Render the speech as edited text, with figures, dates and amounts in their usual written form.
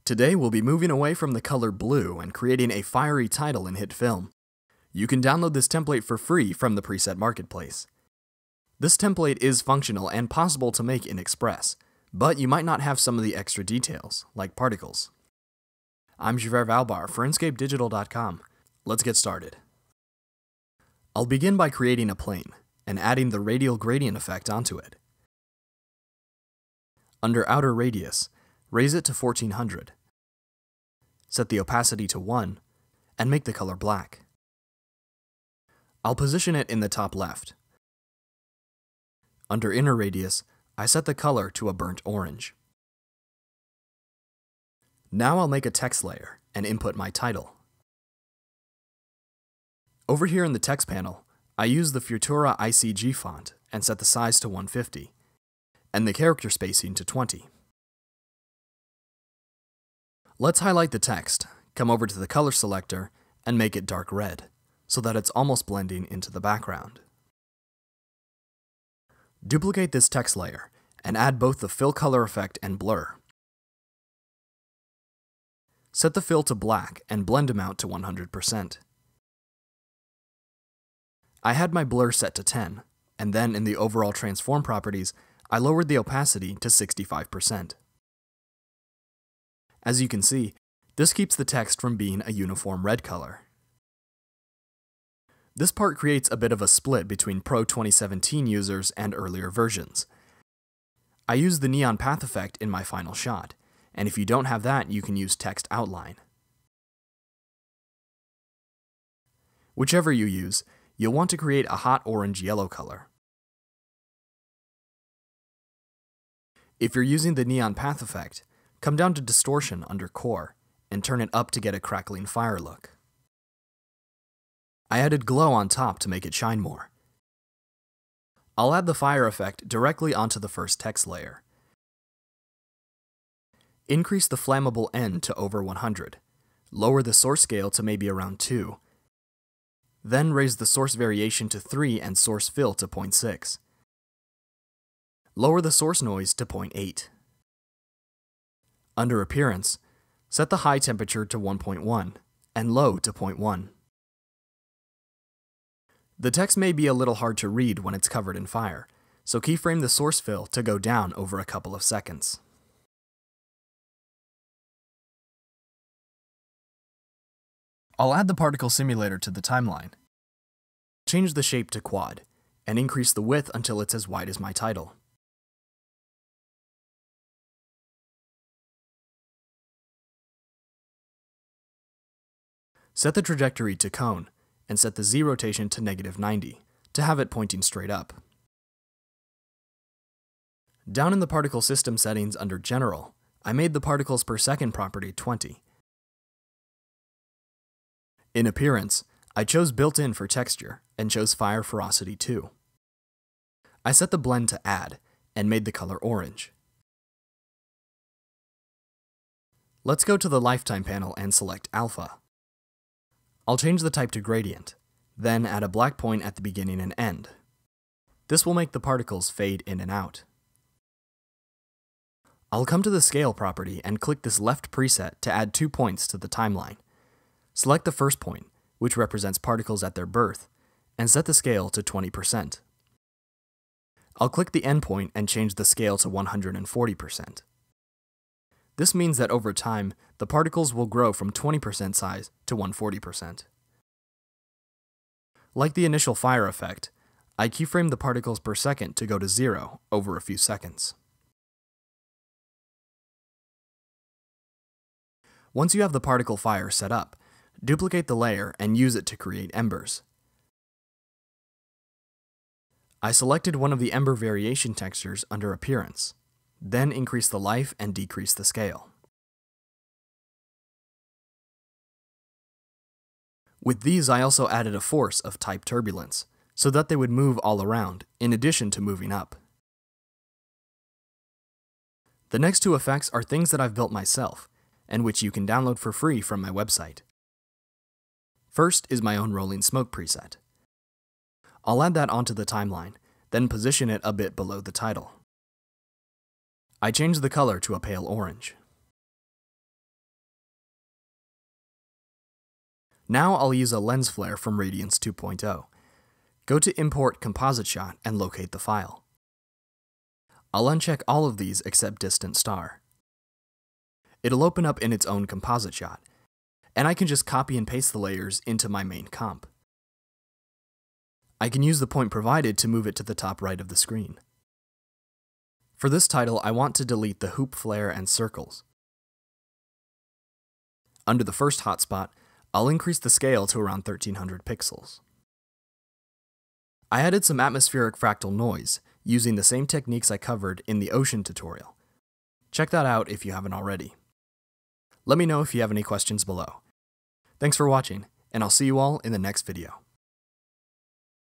Today we'll be moving away from the color blue and creating a fiery title in HitFilm. You can download this template for free from the preset marketplace. This template is functional and possible to make in Express, but you might not have some of the extra details, like particles. I'm Javert Valbar for inScapeDigital.com. Let's get started. I'll begin by creating a plane and adding the Radial Gradient effect onto it. Under Outer Radius, raise it to 1400. Set the opacity to 1, and make the color black. I'll position it in the top left. Under Inner Radius, I set the color to a burnt orange. Now I'll make a text layer and input my title. Over here in the text panel, I use the Futura ICG font and set the size to 150, and the character spacing to 20. Let's highlight the text, come over to the color selector, and make it dark red, so that it's almost blending into the background. Duplicate this text layer, and add both the fill color effect and blur. Set the fill to black and blend amount to 100%. I had my blur set to 10, and then in the overall transform properties, I lowered the opacity to 65%. As you can see, this keeps the text from being a uniform red color. This part creates a bit of a split between Pro 2017 users and earlier versions. I use the neon path effect in my final shot, and if you don't have that, you can use text outline. Whichever you use, you'll want to create a hot orange-yellow color. If you're using the neon path effect, come down to Distortion under Core, and turn it up to get a crackling fire look. I added glow on top to make it shine more. I'll add the fire effect directly onto the first text layer. Increase the flammable end to over 100. Lower the source scale to maybe around 2. Then raise the source variation to 3 and source fill to 0.6. Lower the source noise to 0.8. Under Appearance, set the high temperature to 1.1 and low to 0.1. The text may be a little hard to read when it's covered in fire, so keyframe the source fill to go down over a couple of seconds. I'll add the particle simulator to the timeline. Change the shape to quad, and increase the width until it's as wide as my title. Set the trajectory to cone, and set the Z rotation to -90, to have it pointing straight up. Down in the particle system settings under General, I made the particles per second property 20. In Appearance, I chose Built-in for texture, and chose Fire Ferocity 2. I set the blend to Add, and made the color orange. Let's go to the Lifetime panel and select Alpha. I'll change the type to Gradient, then add a black point at the beginning and end. This will make the particles fade in and out. I'll come to the Scale property and click this left preset to add 2 points to the timeline. Select the first point, which represents particles at their birth, and set the scale to 20%. I'll click the end point and change the scale to 140%. This means that over time, the particles will grow from 20% size to 140%. Like the initial fire effect, I keyframe the particles per second to go to 0 over a few seconds. Once you have the particle fire set up, duplicate the layer and use it to create embers. I selected one of the ember variation textures under Appearance, then increase the life and decrease the scale. With these, I also added a force of type turbulence, so that they would move all around, in addition to moving up. The next two effects are things that I've built myself, and which you can download for free from my website. First is my own rolling smoke preset. I'll add that onto the timeline, then position it a bit below the title. I changed the color to a pale orange. Now I'll use a lens flare from Radiance 2.0. Go to Import Composite Shot and locate the file. I'll uncheck all of these except Distant Star. It'll open up in its own composite shot, and I can just copy and paste the layers into my main comp. I can use the point provided to move it to the top right of the screen. For this title, I want to delete the hoop flare and circles. Under the first hotspot, I'll increase the scale to around 1300 pixels. I added some atmospheric fractal noise, using the same techniques I covered in the ocean tutorial. Check that out if you haven't already. Let me know if you have any questions below. Thanks for watching, and I'll see you all in the next video.